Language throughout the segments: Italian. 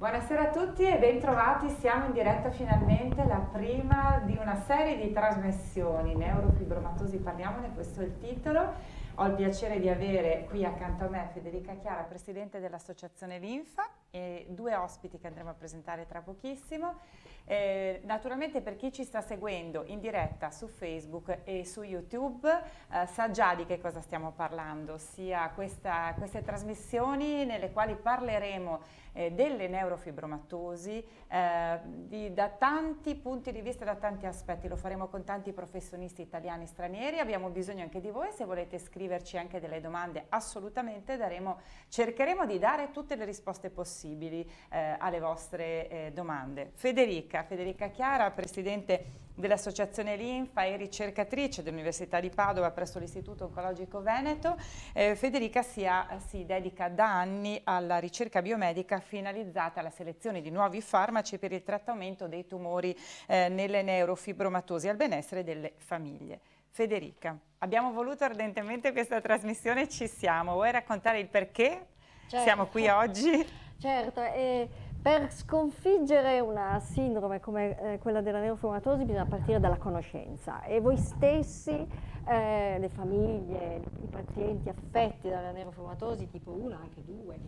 Buonasera a tutti e bentrovati, siamo in diretta finalmente, la prima di una serie di trasmissioni, Neurofibromatosi parliamone, questo è il titolo. Ho il piacere di avere qui accanto a me Federica Chiara, Presidente dell'Associazione Linfa, e due ospiti che andremo a presentare tra pochissimo. Naturalmente per chi ci sta seguendo in diretta su Facebook e su YouTube sa già di che cosa stiamo parlando, ossia queste trasmissioni nelle quali parleremo delle neurofibromatosi da tanti punti di vista, da tanti aspetti. Lo faremo con tanti professionisti italiani e stranieri. Abbiamo bisogno anche di voi, se volete scriverci anche delle domande assolutamente cercheremo di dare tutte le risposte possibili alle vostre domande. Federica Chiara, Presidente dell'Associazione Linfa e ricercatrice dell'Università di Padova presso l'Istituto Oncologico Veneto. Federica si dedica da anni alla ricerca biomedica finalizzata alla selezione di nuovi farmaci per il trattamento dei tumori nelle neurofibromatosi e al benessere delle famiglie. Federica, abbiamo voluto ardentemente questa trasmissione, ci siamo. Vuoi raccontare il perché siamo qui oggi? Certo, per sconfiggere una sindrome come quella della neurofibromatosi bisogna partire dalla conoscenza e voi stessi, le famiglie, i pazienti affetti dalla neurofibromatosi tipo 1, anche 2,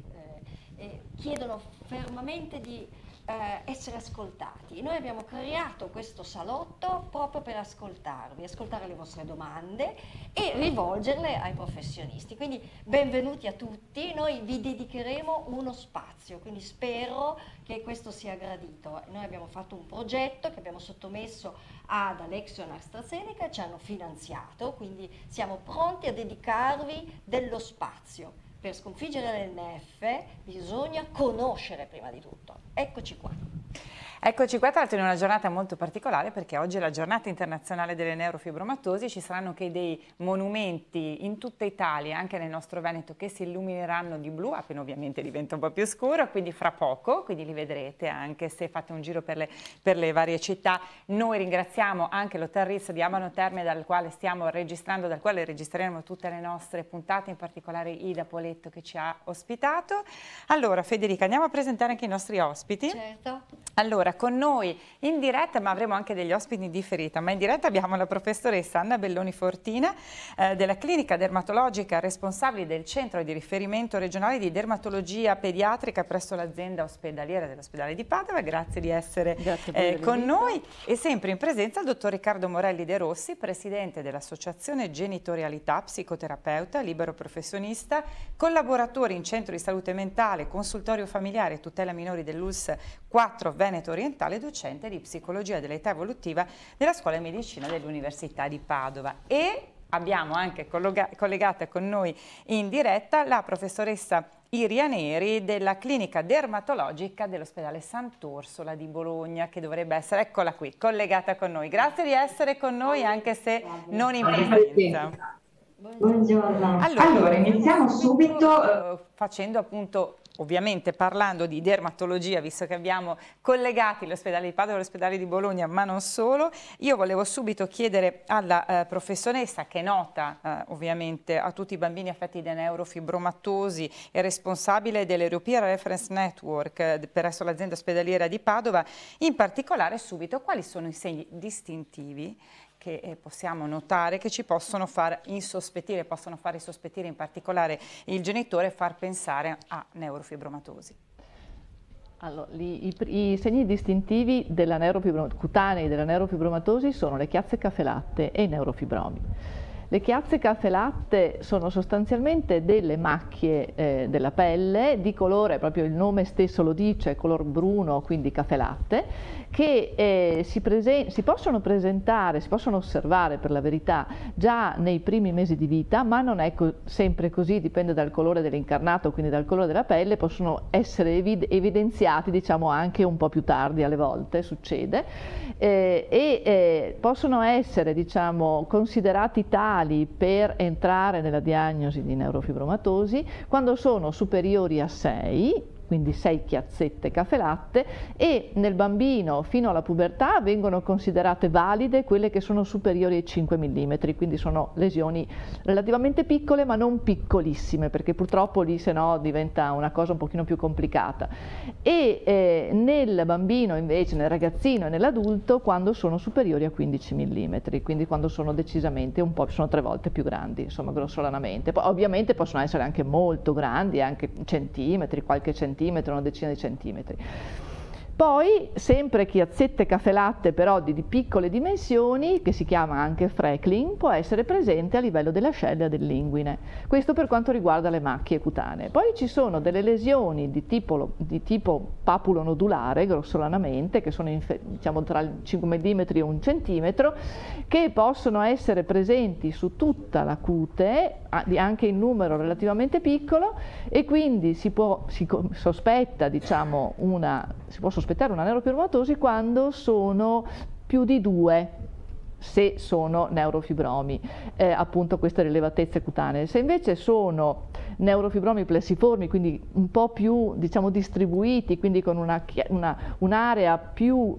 chiedono fermamente di essere ascoltati. Noi abbiamo creato questo salotto proprio per ascoltarvi, ascoltare le vostre domande e rivolgerle ai professionisti. Quindi benvenuti a tutti, noi vi dedicheremo uno spazio, quindi spero che questo sia gradito. Noi abbiamo fatto un progetto che abbiamo sottomesso ad Alexion AstraZeneca, ci hanno finanziato, quindi siamo pronti a dedicarvi dello spazio. Per sconfiggere l'NF bisogna conoscere prima di tutto. Eccoci qua. Eccoci qua, tra l'altro in una giornata molto particolare perché oggi è la giornata internazionale delle neurofibromatosi, ci saranno anche dei monumenti in tutta Italia, anche nel nostro Veneto, che si illumineranno di blu, appena ovviamente diventa un po' più scuro, quindi fra poco, quindi li vedrete anche se fate un giro per le varie città. Noi ringraziamo anche l'Hotel Ritz di Abano Terme dal quale stiamo registrando, dal quale registreremo tutte le nostre puntate, in particolare Ida Poletto che ci ha ospitato. Allora Federica, andiamo a presentare anche i nostri ospiti. Certo. Allora, con noi in diretta, ma avremo anche degli ospiti in differita, ma in diretta abbiamo la professoressa Anna Belloni Fortina della clinica dermatologica responsabile del centro di riferimento regionale di dermatologia pediatrica presso l'azienda ospedaliera dell'ospedale di Padova. Grazie di essere con noi, e sempre in presenza il dottor Riccardo Morelli De Rossi, presidente dell'Associazione Genitorialità, psicoterapeuta, libero professionista, collaboratore in centro di salute mentale, consultorio familiare e tutela minori dell'ULSS 4 Veneto Orientale, docente di psicologia dell'età evolutiva della Scuola di Medicina dell'Università di Padova. E abbiamo anche collegata con noi in diretta la professoressa Iria Neri della clinica dermatologica dell'ospedale Sant'Orsola di Bologna, che dovrebbe essere, eccola qui, collegata con noi. Grazie di essere con noi anche se non in presenza. Buongiorno. Allora iniziamo subito facendo appunto, ovviamente parlando di dermatologia, visto che abbiamo collegati l'ospedale di Padova e l'ospedale di Bologna, ma non solo. Io volevo subito chiedere alla professoressa, che è nota ovviamente a tutti i bambini affetti da neurofibromatosi e responsabile dell'European Reference Network presso l'azienda ospedaliera di Padova, in particolare subito quali sono i segni distintivi che possiamo notare che ci possono far insospettire, possono fare sospettire in particolare il genitore e far pensare a neurofibromatosi. Allora, i segni distintivi cutanei della neurofibromatosi sono le chiazze caffè latte e i neurofibromi. Le chiazze caffè latte sono sostanzialmente delle macchie della pelle di colore, proprio il nome stesso lo dice, color bruno, quindi caffè latte, che si possono presentare, si possono osservare per la verità già nei primi mesi di vita, ma non è sempre così, dipende dal colore dell'incarnato, quindi dal colore della pelle, possono essere evidenziati diciamo anche un po' più tardi, alle volte succede, possono essere diciamo considerati tali per entrare nella diagnosi di neurofibromatosi quando sono superiori a 6, quindi 6 chiazzette caffè latte, e nel bambino fino alla pubertà vengono considerate valide quelle che sono superiori ai 5 mm, quindi sono lesioni relativamente piccole ma non piccolissime, perché purtroppo lì se no diventa una cosa un pochino più complicata. E nel bambino invece, nel ragazzino e nell'adulto, quando sono superiori a 15 mm, quindi quando sono decisamente sono 3 volte più grandi, insomma, grossolanamente. Poi ovviamente possono essere anche molto grandi, anche centimetri, qualche centimetro, una decina di centimetri. Poi sempre chiazzette caffè latte però di piccole dimensioni, che si chiama anche freckling, può essere presente a livello dell'ascella e dell'inguine. Questo per quanto riguarda le macchie cutanee. Poi ci sono delle lesioni di tipo papulo nodulare, grossolanamente, che sono diciamo tra il 5 mm e 1 centimetro, che possono essere presenti su tutta la cute, anche in numero relativamente piccolo, e quindi si sospetta, diciamo, si può sospettare una neurofibromatosi quando sono più di 2, se sono neurofibromi, appunto queste rilevatezze cutanee. Se invece sono neurofibromi plessiformi, quindi un po' più, diciamo, distribuiti, quindi con un'area più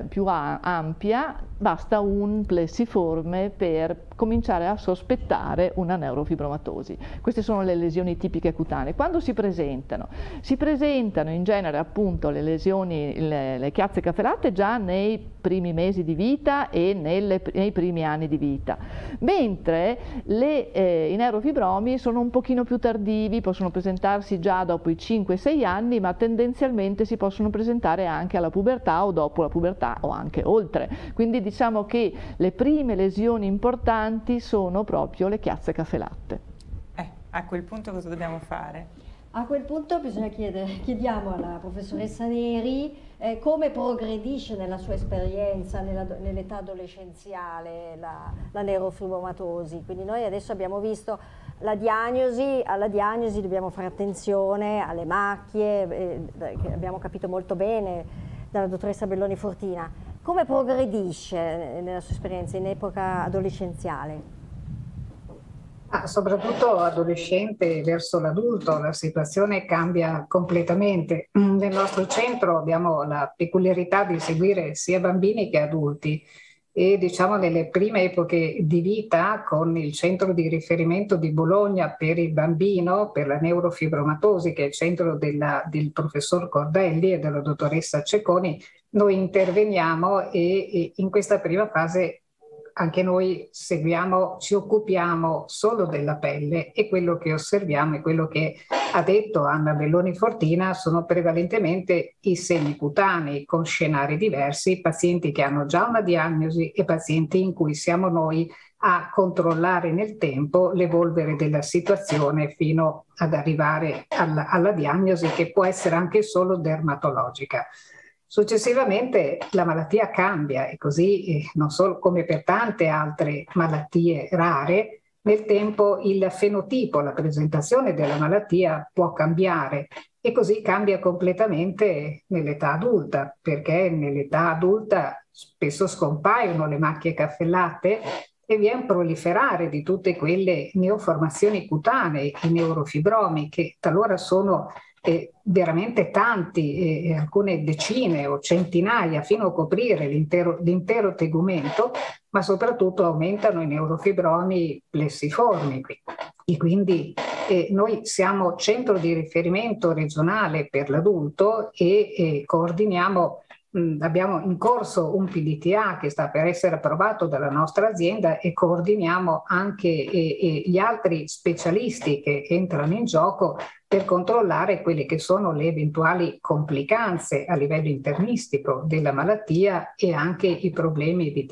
ampia, basta un plessiforme per cominciare a sospettare una neurofibromatosi. Queste sono le lesioni tipiche cutanee. Quando si presentano? Si presentano in genere appunto le lesioni, le chiazze caffè latte già nei primi mesi di vita e nei primi anni di vita, mentre i neurofibromi sono un pochino più tardivi, possono presentarsi già dopo i 5-6 anni, ma tendenzialmente si possono presentare anche alla pubertà o dopo la pubertà o anche oltre. Quindi diciamo che le prime lesioni importanti sono proprio le chiazze caffè latte. A quel punto cosa dobbiamo fare? A quel punto chiediamo alla professoressa Neri come progredisce nella sua esperienza nell'età adolescenziale la neurofibromatosi. Quindi noi adesso abbiamo visto alla diagnosi dobbiamo fare attenzione alle macchie, che abbiamo capito molto bene dalla dottoressa Belloni Fortina. Come progredisce nella sua esperienza in epoca adolescenziale? Soprattutto adolescente verso l'adulto la situazione cambia completamente. Nel nostro centro abbiamo la peculiarità di seguire sia bambini che adulti e diciamo nelle prime epoche di vita con il centro di riferimento di Bologna per il bambino, per la neurofibromatosi, che è il centro del professor Cordelli e della dottoressa Cecconi, noi interveniamo e in questa prima fase anche noi ci occupiamo solo della pelle, e quello che osserviamo e quello che ha detto Anna Belloni Fortina sono prevalentemente i segni cutanei con scenari diversi, pazienti che hanno già una diagnosi e pazienti in cui siamo noi a controllare nel tempo l'evolvere della situazione fino ad arrivare alla diagnosi, che può essere anche solo dermatologica. Successivamente la malattia cambia e così, non solo come per tante altre malattie rare, nel tempo il fenotipo, la presentazione della malattia può cambiare, e così cambia completamente nell'età adulta, perché nell'età adulta spesso scompaiono le macchie caffè latte e viene un proliferare di tutte quelle neoformazioni cutanee, i neurofibromi, che talora sono veramente tanti, alcune decine o centinaia, fino a coprire l'intero tegumento, ma soprattutto aumentano i neurofibromi plessiformi. E quindi noi siamo centro di riferimento regionale per l'adulto e coordiniamo. Abbiamo in corso un PDTA che sta per essere approvato dalla nostra azienda, e coordiniamo anche gli altri specialisti che entrano in gioco per controllare quelle che sono le eventuali complicanze a livello internistico della malattia e anche i problemi di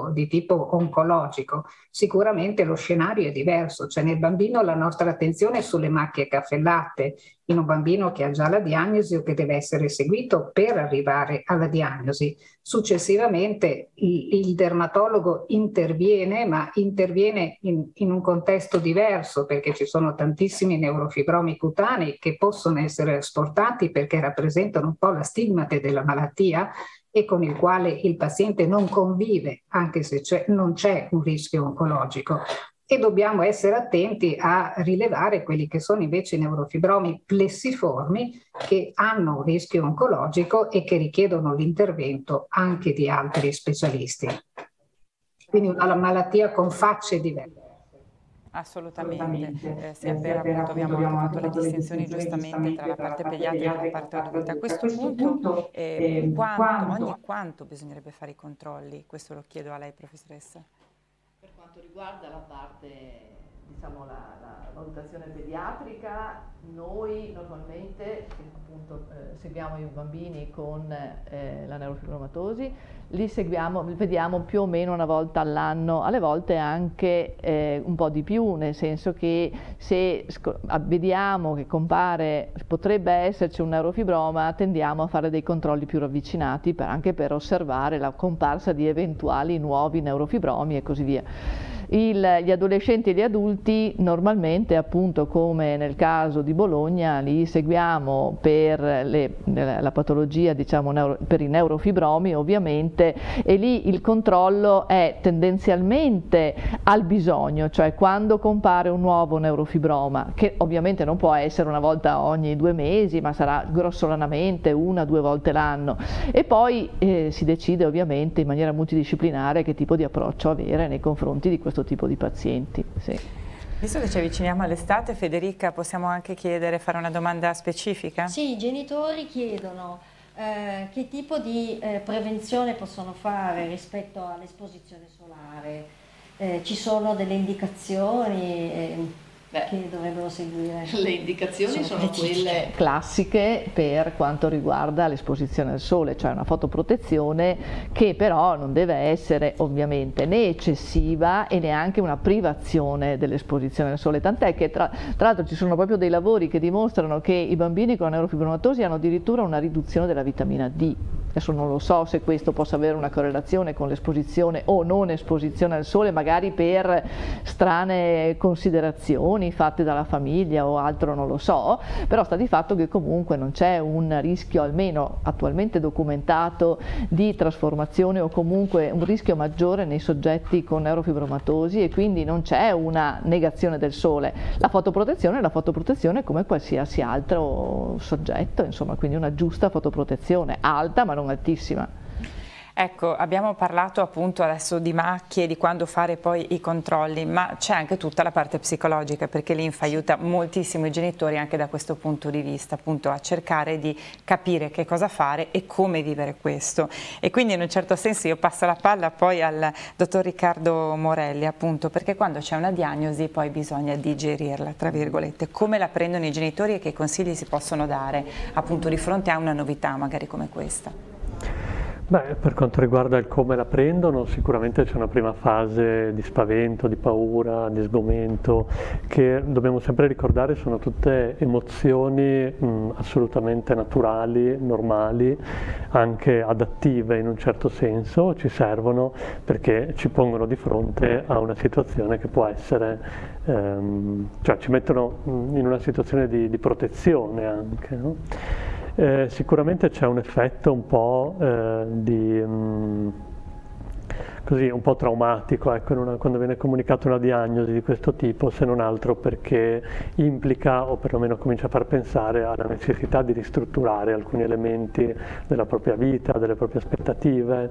tipo oncologico. Sicuramente lo scenario è diverso, cioè nel bambino la nostra attenzione è sulle macchie caffè latte, in un bambino che ha già la diagnosi o che deve essere seguito per arrivare alla diagnosi. Successivamente il dermatologo interviene, ma interviene in un contesto diverso, perché ci sono tantissimi neurofibromi cutanei che possono essere asportati perché rappresentano un po' la stigmate della malattia e con il quale il paziente non convive, anche se non c'è un rischio oncologico. e dobbiamo essere attenti a rilevare quelli che sono invece i neurofibromi plessiformi che hanno un rischio oncologico e che richiedono l'intervento anche di altri specialisti. Quindi una malattia con facce diverse. Assolutamente. Sì, appunto abbiamo anche fatto le distinzioni giustamente tra la parte pediatrica e la parte adulta. A questo punto ogni quanto bisognerebbe fare i controlli? Questo lo chiedo a lei, professoressa. Per quanto riguarda la parte, diciamo, la valutazione pediatrica, noi normalmente appunto seguiamo i bambini con la neurofibromatosi, li vediamo più o meno una volta all'anno, alle volte anche un po' di più, nel senso che se vediamo che potrebbe esserci un neurofibroma, tendiamo a fare dei controlli più ravvicinati anche per osservare la comparsa di eventuali nuovi neurofibromi e così via. Gli adolescenti e gli adulti normalmente, appunto come nel caso di Bologna, li seguiamo per la patologia, diciamo, per i neurofibromi ovviamente, e lì il controllo è tendenzialmente al bisogno, cioè quando compare un nuovo neurofibroma, che ovviamente non può essere una volta ogni 2 mesi, ma sarà grossolanamente 1 o 2 volte l'anno, e poi si decide ovviamente in maniera multidisciplinare che tipo di approccio avere nei confronti di questo tipo di pazienti. Sì. Visto che ci avviciniamo all'estate, Federica, possiamo anche fare una domanda specifica? Sì, i genitori chiedono che tipo di prevenzione possono fare rispetto all'esposizione solare. Ci sono delle indicazioni che dovrebbero seguire? Le indicazioni sono quelle classiche per quanto riguarda l'esposizione al sole, cioè una fotoprotezione che però non deve essere ovviamente né eccessiva e neanche una privazione dell'esposizione al sole, tant'è che tra l'altro ci sono proprio dei lavori che dimostrano che i bambini con neurofibromatosi hanno addirittura una riduzione della vitamina D. Adesso non lo so se questo possa avere una correlazione con l'esposizione o non esposizione al sole, magari per strane considerazioni fatte dalla famiglia o altro, non lo so, però sta di fatto che comunque non c'è un rischio, almeno attualmente documentato, di trasformazione o comunque un rischio maggiore nei soggetti con neurofibromatosi, e quindi non c'è una negazione del sole. La fotoprotezione è la fotoprotezione come qualsiasi altro soggetto, insomma, quindi una giusta fotoprotezione, alta ma non altissima. Ecco, abbiamo parlato appunto adesso di macchie, di quando fare poi i controlli, ma c'è anche tutta la parte psicologica, perché l'INF aiuta moltissimo i genitori anche da questo punto di vista, appunto a cercare di capire che cosa fare e come vivere questo. E quindi in un certo senso io passo la palla poi al dottor Riccardo Morelli, appunto, perché quando c'è una diagnosi poi bisogna digerirla, tra virgolette. Come la prendono i genitori e che consigli si possono dare appunto di fronte a una novità magari come questa? Beh, per quanto riguarda il come la prendono, sicuramente c'è una prima fase di spavento, di paura, di sgomento, che dobbiamo sempre ricordare sono tutte emozioni assolutamente naturali, normali, anche adattive in un certo senso, ci servono perché ci pongono di fronte a una situazione che può essere, cioè ci mettono in una situazione di protezione anche, no? Sicuramente c'è un effetto un po' così, un po' traumatico, ecco, quando viene comunicata una diagnosi di questo tipo, se non altro perché implica o perlomeno comincia a far pensare alla necessità di ristrutturare alcuni elementi della propria vita, delle proprie aspettative.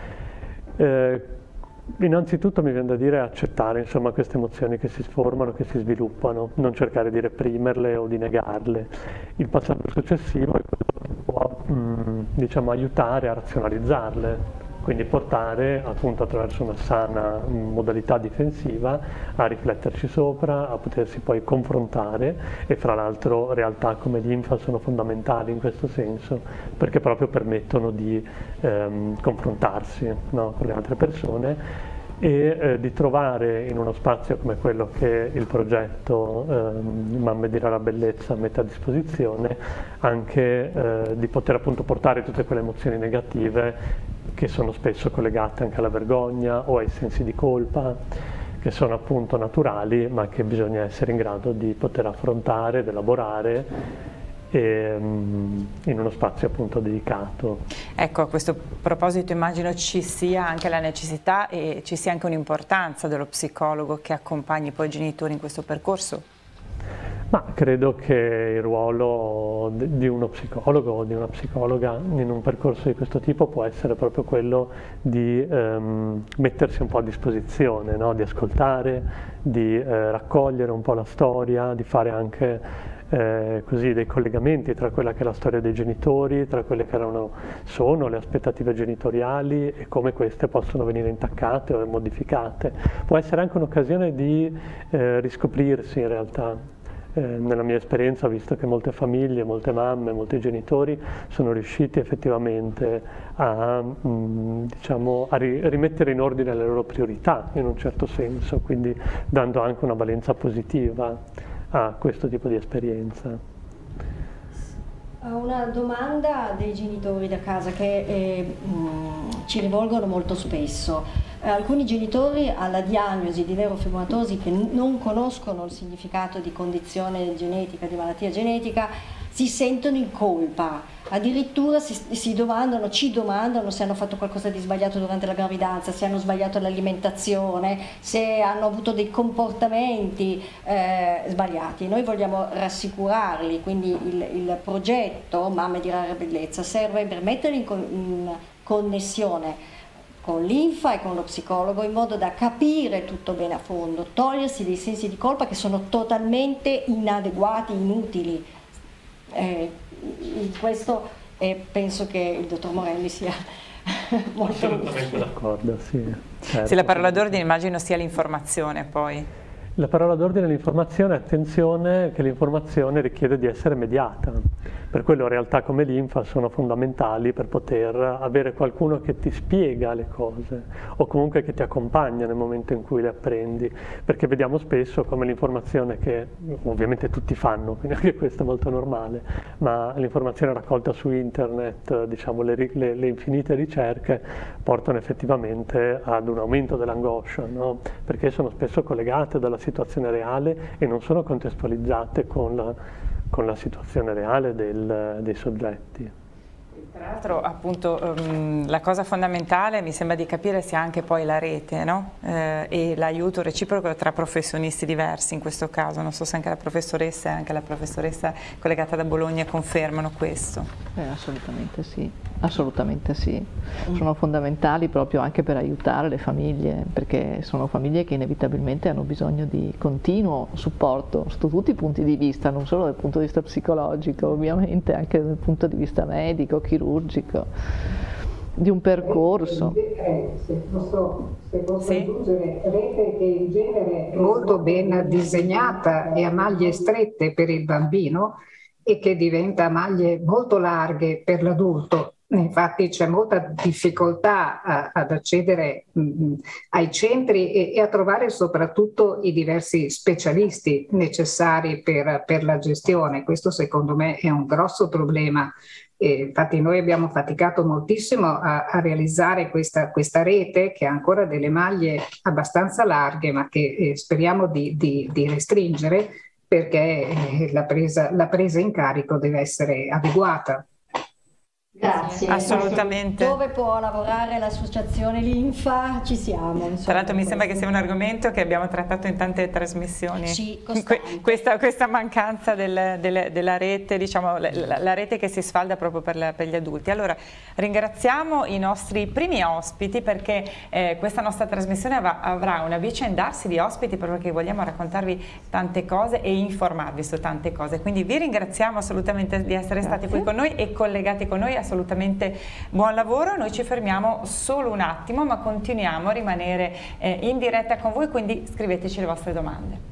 Innanzitutto mi viene da dire accettare, insomma, queste emozioni che si formano, che si sviluppano, non cercare di reprimerle o di negarle. Il passaggio successivo è quello che può diciamo, aiutare a razionalizzarle, quindi portare appunto attraverso una sana modalità difensiva a rifletterci sopra, a potersi poi confrontare, e fra l'altro realtà come l'INFA sono fondamentali in questo senso perché proprio permettono di confrontarsi, no, con le altre persone e di trovare in uno spazio come quello che il progetto Mamme dirà la bellezza mette a disposizione anche di poter appunto portare tutte quelle emozioni negative che sono spesso collegate anche alla vergogna o ai sensi di colpa, che sono appunto naturali ma che bisogna essere in grado di poter affrontare, ed elaborare in uno spazio appunto dedicato. Ecco, a questo proposito immagino ci sia anche la necessità e ci sia anche un'importanza dello psicologo che accompagni poi i genitori in questo percorso. Ma credo che il ruolo di uno psicologo o di una psicologa in un percorso di questo tipo può essere proprio quello di mettersi un po' a disposizione, no? Di ascoltare, di raccogliere un po' la storia, di fare anche così dei collegamenti tra quella che è la storia dei genitori, tra quelle che sono le aspettative genitoriali e come queste possono venire intaccate o modificate. Può essere anche un'occasione di riscoprirsi in realtà. Nella mia esperienza ho visto che molte famiglie, molte mamme, molti genitori sono riusciti effettivamente a rimettere in ordine le loro priorità in un certo senso, quindi dando anche una valenza positiva a questo tipo di esperienza. Una domanda dei genitori da casa che ci rivolgono molto spesso. Alcuni genitori alla diagnosi di neurofibromatosi che non conoscono il significato di condizione genetica, di malattia genetica, si sentono in colpa, addirittura ci domandano se hanno fatto qualcosa di sbagliato durante la gravidanza, se hanno sbagliato l'alimentazione, se hanno avuto dei comportamenti sbagliati. Noi vogliamo rassicurarli, quindi il progetto Mamme di Rara Bellezza serve per mettere in connessione con l'infa e con lo psicologo in modo da capire tutto bene a fondo, togliersi dei sensi di colpa che sono totalmente inadeguati, inutili. In questo penso che il dottor Morelli sia molto d'accordo, sì. Certo. Sì, la parola d'ordine immagino sia l'informazione poi. La parola d'ordine è l'informazione, attenzione che l'informazione richiede di essere mediata, per quello realtà come l'infa sono fondamentali per poter avere qualcuno che ti spiega le cose o comunque che ti accompagna nel momento in cui le apprendi, perché vediamo spesso come l'informazione che ovviamente tutti fanno, quindi anche questo è molto normale, ma l'informazione raccolta su internet, diciamo le infinite ricerche portano effettivamente ad un aumento dell'angoscia, no? Perché sono spesso collegate dalla situazione reale e non sono contestualizzate con la situazione reale dei soggetti. Tra l'altro appunto la cosa fondamentale mi sembra di capire sia anche poi la rete, no? E l'aiuto reciproco tra professionisti diversi in questo caso, non so se anche la professoressa e anche la professoressa collegata da Bologna confermano questo. Assolutamente sì, assolutamente sì. Sono fondamentali proprio anche per aiutare le famiglie, perché sono famiglie che inevitabilmente hanno bisogno di continuo supporto su tutti i punti di vista, non solo dal punto di vista psicologico, ovviamente anche dal punto di vista medico, chirurgico, di un percorso. Se posso aggiungere, rete che in genere è molto ben disegnata e a maglie strette per il bambino e che diventa a maglie molto larghe per l'adulto. Infatti c'è molta difficoltà ad accedere ai centri e a trovare soprattutto i diversi specialisti necessari per la gestione. Questo secondo me è un grosso problema. Infatti noi abbiamo faticato moltissimo a realizzare questa rete che ha ancora delle maglie abbastanza larghe, ma che speriamo di restringere, perché la presa in carico deve essere adeguata. Grazie. Assolutamente. Dove può lavorare l'associazione Linfa? Ci siamo. Tra l'altro mi sembra che sia un argomento che abbiamo trattato in tante trasmissioni. Sì, questa mancanza della rete, diciamo la rete che si sfalda proprio per gli adulti. Allora ringraziamo i nostri primi ospiti perché questa nostra trasmissione avrà un avvicendarsi di ospiti proprio perché vogliamo raccontarvi tante cose e informarvi su tante cose. Quindi vi ringraziamo assolutamente di essere stati qui con noi e collegati con noi. Assolutamente buon lavoro, noi ci fermiamo solo un attimo ma continuiamo a rimanere in diretta con voi, quindi scriveteci le vostre domande.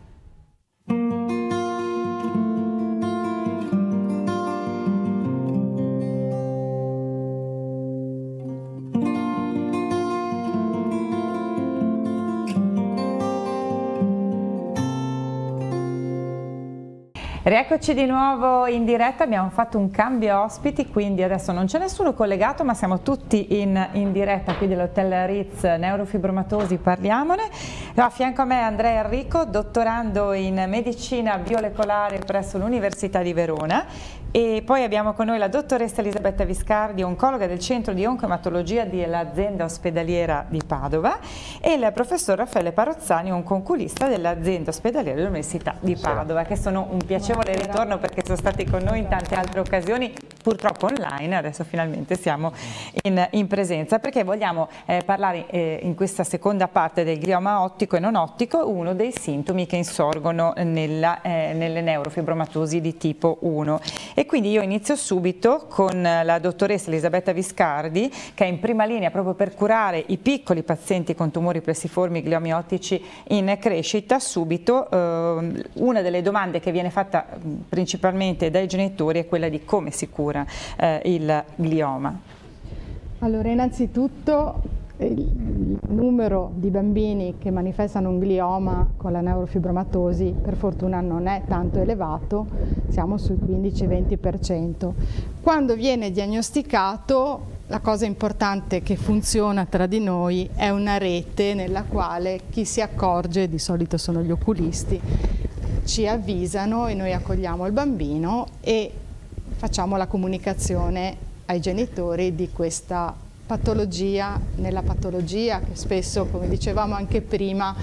Rieccoci di nuovo in diretta, abbiamo fatto un cambio ospiti, quindi adesso non c'è nessuno collegato ma siamo tutti in diretta qui dell'Hotel Ritz Neurofibromatosi Parliamone. A fianco a me Andrea Enrico, dottorando in medicina biomolecolare presso l'Università di Verona, e poi abbiamo con noi la dottoressa Elisabetta Viscardi, oncologa del Centro di Oncoematologia dell'azienda ospedaliera di Padova, e il professor Raffaele Parozzani, onconculista dell'azienda ospedaliera dell'Università di Padova, che sono un piacevole ritorno perché sono stati con noi in tante altre occasioni, purtroppo online. Adesso finalmente siamo in presenza, perché vogliamo parlare in questa seconda parte del glioma ottico e non ottico, uno dei sintomi che insorgono nelle neurofibromatosi di tipo 1. E quindi io inizio subito con la dottoressa Elisabetta Viscardi, che è in prima linea proprio per curare i piccoli pazienti con tumori plessiformi gliomi ottici in crescita. Subito una delle domande che viene fatta principalmente dai genitori è quella di come si cura il glioma. Allora, innanzitutto il numero di bambini che manifestano un glioma con la neurofibromatosi per fortuna non è tanto elevato, siamo sul 15-20%. Quando viene diagnosticato, la cosa importante che funziona tra di noi è una rete nella quale chi si accorge, di solito sono gli oculisti, ci avvisano e noi accogliamo il bambino e facciamo la comunicazione ai genitori di questa patologia nella patologia, che spesso, come dicevamo anche prima,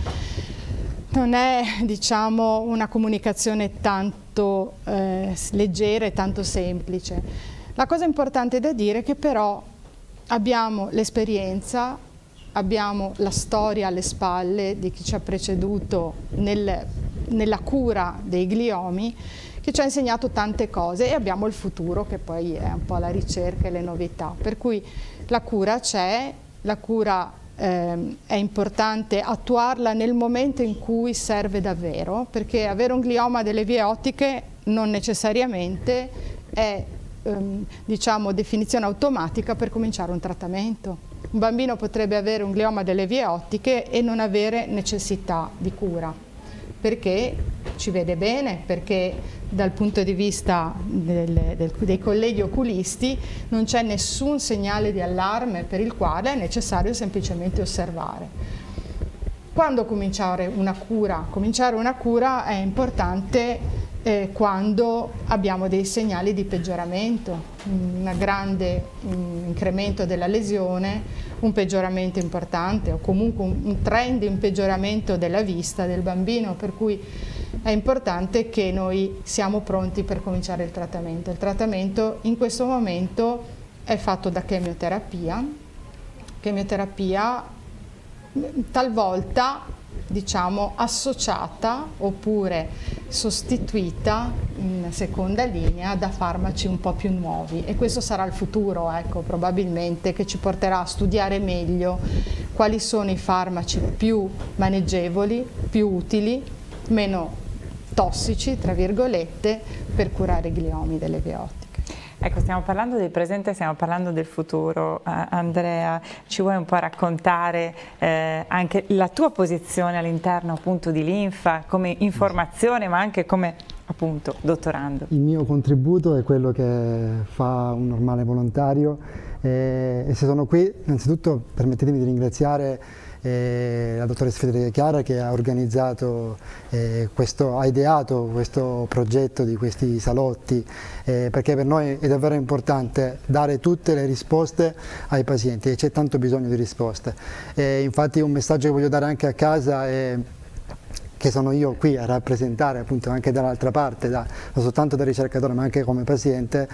non è, diciamo, una comunicazione tanto leggera e tanto semplice. La cosa importante da dire è che però abbiamo l'esperienza, abbiamo la storia alle spalle di chi ci ha preceduto nella cura dei gliomi, che ci ha insegnato tante cose, e abbiamo il futuro, che poi è un po' la ricerca e le novità. Per cui la cura c'è, la cura è importante attuarla nel momento in cui serve davvero, perché avere un glioma delle vie ottiche non necessariamente è diciamo definizione automatica per cominciare un trattamento. Un bambino potrebbe avere un glioma delle vie ottiche e non avere necessità di cura, perché ci vede bene, perché dal punto di vista dei colleghi oculisti non c'è nessun segnale di allarme per il quale è necessario semplicemente osservare. Quando cominciare una cura? Cominciare una cura è importante quando abbiamo dei segnali di peggioramento, un grande incremento della lesione, un peggioramento importante o comunque un trend di un peggioramento della vista del bambino, per cui è importante che noi siamo pronti per cominciare il trattamento. Il trattamento in questo momento è fatto da chemioterapia talvolta, diciamo, associata oppure sostituita in seconda linea da farmaci un po' più nuovi, e questo sarà il futuro, ecco, probabilmente, che ci porterà a studiare meglio quali sono i farmaci più maneggevoli, più utili, meno tossici, tra virgolette, per curare i gliomi delle vie ottiche. Ecco, stiamo parlando del presente, stiamo parlando del futuro. Andrea, ci vuoi un po' raccontare anche la tua posizione all'interno appunto di Linfa, come informazione ma anche come appunto dottorando? Il mio contributo è quello che fa un normale volontario, e se sono qui innanzitutto permettetemi di ringraziare la dottoressa Federica Chiara, che ha organizzato ha ideato questo progetto di questi salotti, perché per noi è davvero importante dare tutte le risposte ai pazienti, e c'è tanto bisogno di risposte. Infatti un messaggio che voglio dare anche a casa è che sono io qui a rappresentare appunto anche dall'altra parte, non soltanto da ricercatore ma anche come paziente,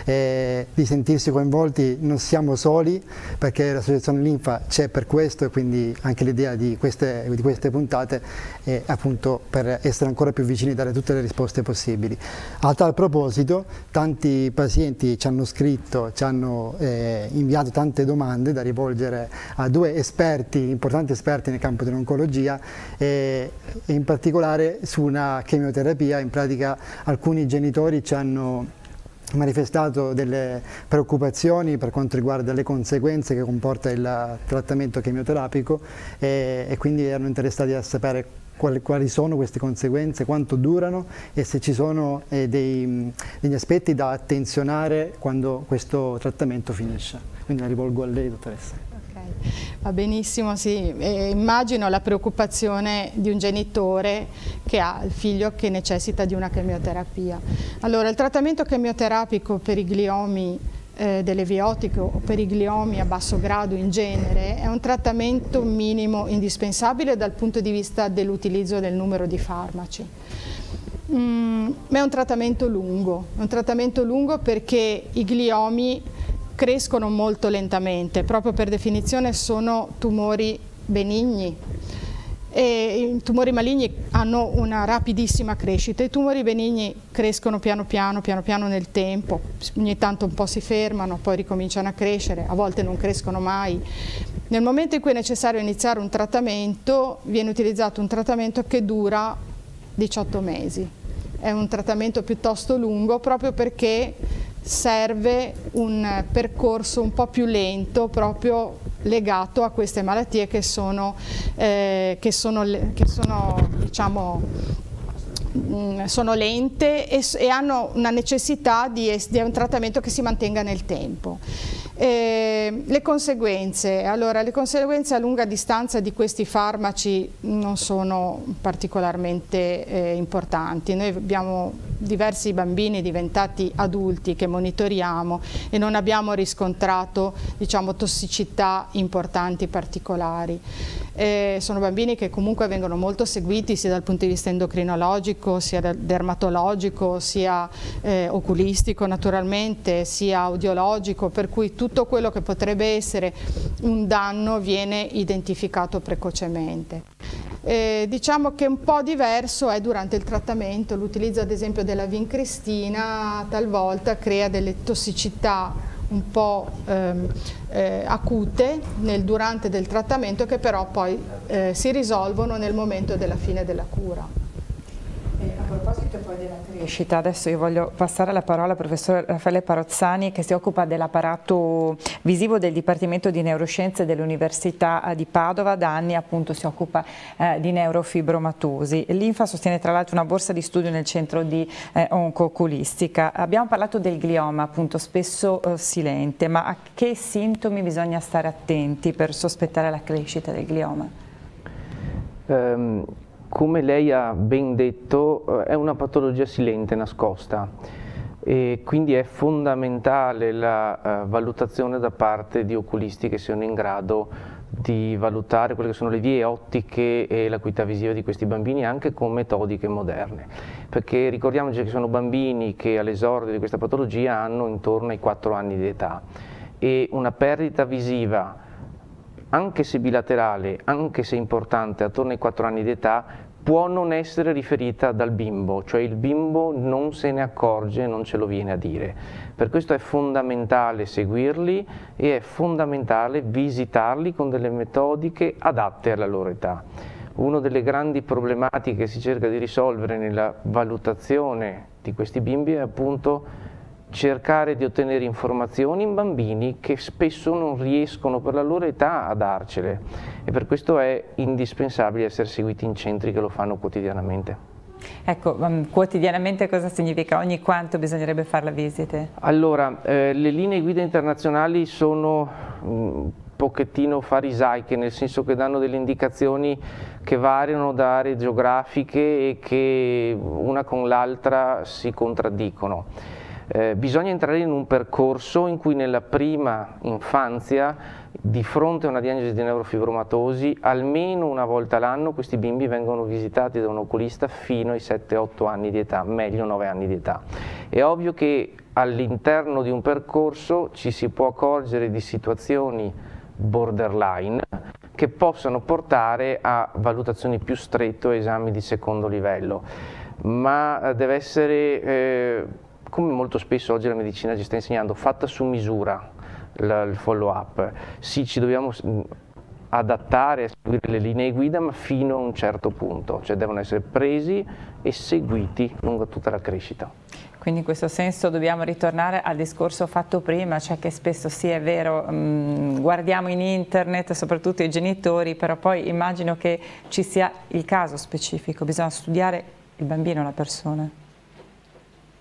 di sentirsi coinvolti. Non siamo soli, perché l'associazione Linfa c'è per questo, e quindi anche l'idea di queste puntate è appunto per essere ancora più vicini e dare tutte le risposte possibili. A tal proposito, tanti pazienti ci hanno scritto, ci hanno inviato tante domande da rivolgere a due esperti, importanti esperti nel campo dell'oncologia, e in particolare su una chemioterapia. In pratica alcuni genitori ci hanno manifestato delle preoccupazioni per quanto riguarda le conseguenze che comporta il trattamento chemioterapico, e quindi erano interessati a sapere quali sono queste conseguenze, quanto durano e se ci sono degli aspetti da attenzionare quando questo trattamento finisce. Quindi la rivolgo a lei, dottoressa. Va benissimo, sì. Immagino la preoccupazione di un genitore che ha il figlio che necessita di una chemioterapia. Allora, il trattamento chemioterapico per i gliomi dell'eviotico o per i gliomi a basso grado in genere è un trattamento minimo indispensabile dal punto di vista dell'utilizzo del numero di farmaci. Ma è un trattamento lungo perché i gliomi crescono molto lentamente, proprio per definizione sono tumori benigni. E i tumori maligni hanno una rapidissima crescita, i tumori benigni crescono piano piano nel tempo, ogni tanto un po' si fermano, poi ricominciano a crescere, a volte non crescono mai. Nel momento in cui è necessario iniziare un trattamento, viene utilizzato un trattamento che dura 18 mesi. È un trattamento piuttosto lungo proprio perché serve un percorso un po' più lento, proprio legato a queste malattie che sono diciamo, sono lente e hanno una necessità di un trattamento che si mantenga nel tempo. Le conseguenze a lunga distanza di questi farmaci non sono particolarmente importanti. Noi abbiamo diversi bambini diventati adulti che monitoriamo e non abbiamo riscontrato, diciamo, tossicità importanti particolari. Sono bambini che comunque vengono molto seguiti sia dal punto di vista endocrinologico, sia dermatologico, sia oculistico naturalmente, sia audiologico, per cui tutto quello che potrebbe essere un danno viene identificato precocemente. Diciamo che un po' diverso è durante il trattamento, l'utilizzo ad esempio della vincristina talvolta crea delle tossicità un po' acute durante del trattamento che però poi si risolvono nel momento della fine della cura. A proposito poi della crescita, adesso io voglio passare la parola al professor Raffaele Parozzani che si occupa dell'apparato visivo del Dipartimento di Neuroscienze dell'Università di Padova, da anni appunto si occupa di neurofibromatosi. L'Infa sostiene tra l'altro una borsa di studio nel centro di onco-oculistica. Abbiamo parlato del glioma, appunto spesso silente, ma a che sintomi bisogna stare attenti per sospettare la crescita del glioma? Come lei ha ben detto, è una patologia silente, nascosta, e quindi è fondamentale la valutazione da parte di oculisti che siano in grado di valutare quelle che sono le vie ottiche e l'acuità visiva di questi bambini anche con metodiche moderne, perché ricordiamoci che sono bambini che all'esordio di questa patologia hanno intorno ai 4 anni di età e una perdita visiva, anche se bilaterale, anche se importante, attorno ai 4 anni di età, può non essere riferita dal bimbo, cioè il bimbo non se ne accorge, non ce lo viene a dire. Per questo è fondamentale seguirli e è fondamentale visitarli con delle metodiche adatte alla loro età. Una delle grandi problematiche che si cerca di risolvere nella valutazione di questi bimbi è appunto cercare di ottenere informazioni in bambini che spesso non riescono per la loro età a darcele e per questo è indispensabile essere seguiti in centri che lo fanno quotidianamente. Ecco, quotidianamente cosa significa? Ogni quanto bisognerebbe fare la visita? Allora, le linee guida internazionali sono un pochettino farisaiche, nel senso che danno delle indicazioni che variano da aree geografiche e che una con l'altra si contraddicono. Bisogna entrare in un percorso in cui nella prima infanzia, di fronte a una diagnosi di neurofibromatosi, almeno una volta l'anno questi bimbi vengono visitati da un oculista fino ai 7-8 anni di età, meglio 9 anni di età. È ovvio che all'interno di un percorso ci si può accorgere di situazioni borderline che possano portare a valutazioni più strette o esami di secondo livello, ma deve essere come molto spesso oggi la medicina ci sta insegnando, fatta su misura il follow up. Sì, ci dobbiamo adattare a seguire le linee guida, ma fino a un certo punto, cioè devono essere presi e seguiti lungo tutta la crescita. Quindi in questo senso dobbiamo ritornare al discorso fatto prima, cioè che spesso sì è vero, guardiamo in internet, soprattutto i genitori, però poi immagino che ci sia il caso specifico, bisogna studiare il bambino, la persona.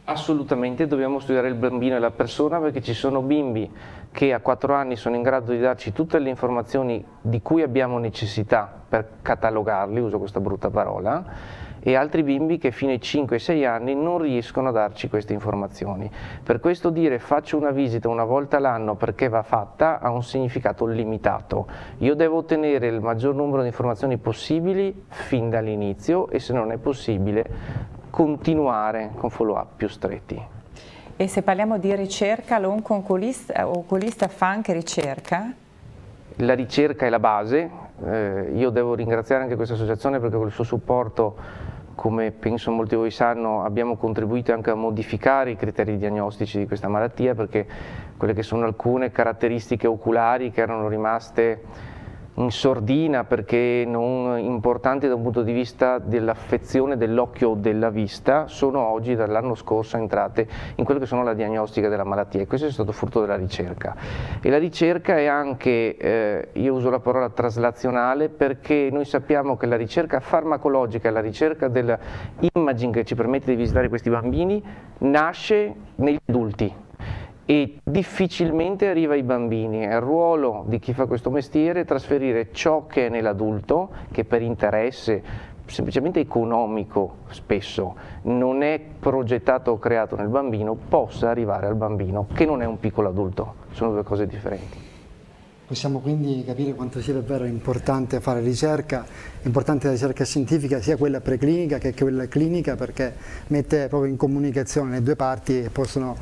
Assolutamente dobbiamo studiare il bambino e la persona, perché ci sono bimbi che a 4 anni sono in grado di darci tutte le informazioni di cui abbiamo necessità per catalogarli, uso questa brutta parola, e altri bimbi che fino ai 5-6 anni non riescono a darci queste informazioni. Per questo dire faccio una visita una volta l'anno perché va fatta ha un significato limitato. Io devo ottenere il maggior numero di informazioni possibili fin dall'inizio e, se non è possibile, continuare con follow-up più stretti. E se parliamo di ricerca, l'onco-oculista fa anche ricerca? La ricerca è la base, io devo ringraziare anche questa associazione perché con il suo supporto, come penso molti di voi sanno, abbiamo contribuito anche a modificare i criteri diagnostici di questa malattia, perché quelle che sono alcune caratteristiche oculari che erano rimaste in sordina perché non importanti da un punto di vista dell'affezione dell'occhio o della vista, sono oggi dall'anno scorso entrate in quello che sono la diagnostica della malattia, e questo è stato frutto della ricerca. E la ricerca è anche, io uso la parola traslazionale, perché noi sappiamo che la ricerca farmacologica e la ricerca dell'imaging che ci permette di visitare questi bambini nasce negli adulti e difficilmente arriva ai bambini. È il ruolo di chi fa questo mestiere trasferire ciò che è nell'adulto, che per interesse semplicemente economico spesso non è progettato o creato nel bambino, possa arrivare al bambino, che non è un piccolo adulto, sono due cose differenti. Possiamo quindi capire quanto sia davvero importante fare ricerca, importante la ricerca scientifica, sia quella preclinica che quella clinica, perché mette proprio in comunicazione le due parti e possono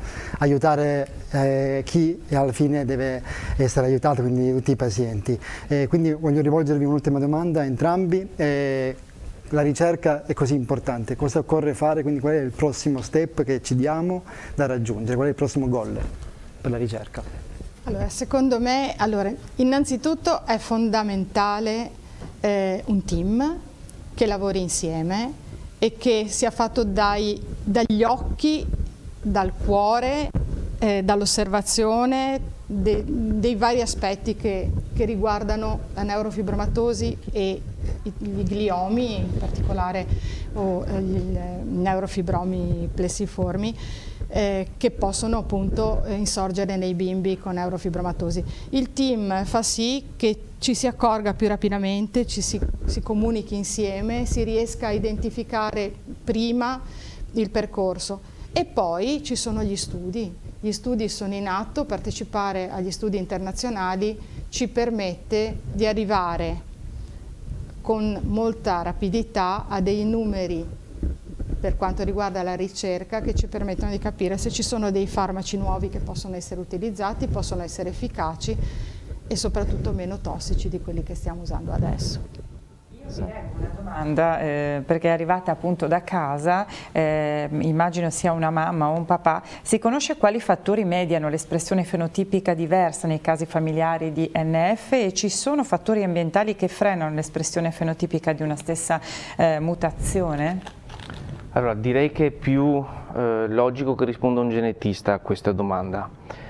aiutare chi alla fine deve essere aiutato, quindi tutti i pazienti. Quindi voglio rivolgervi un'ultima domanda a entrambi. La ricerca è così importante, cosa occorre fare, quindi qual è il prossimo step che ci diamo da raggiungere, qual è il prossimo goal per la ricerca? Allora, secondo me, innanzitutto è fondamentale un team che lavori insieme e che sia fatto dagli occhi, dal cuore, dall'osservazione dei vari aspetti che riguardano la neurofibromatosi e gli gliomi, in particolare o i neurofibromi plessiformi, che possono appunto insorgere nei bimbi con neurofibromatosi. Il team fa sì che ci si accorga più rapidamente, si comunichi insieme, si riesca a identificare prima il percorso. E poi ci sono gli studi sono in atto, partecipare agli studi internazionali ci permette di arrivare con molta rapidità a dei numeri per quanto riguarda la ricerca che ci permettono di capire se ci sono dei farmaci nuovi che possono essere utilizzati, possono essere efficaci e soprattutto meno tossici di quelli che stiamo usando adesso. Io vi leggo una domanda perché è arrivata appunto da casa, immagino sia una mamma o un papà. Si conosce quali fattori mediano l'espressione fenotipica diversa nei casi familiari di NF e ci sono fattori ambientali che frenano l'espressione fenotipica di una stessa mutazione? Allora, direi che è più logico che risponda un genetista a questa domanda.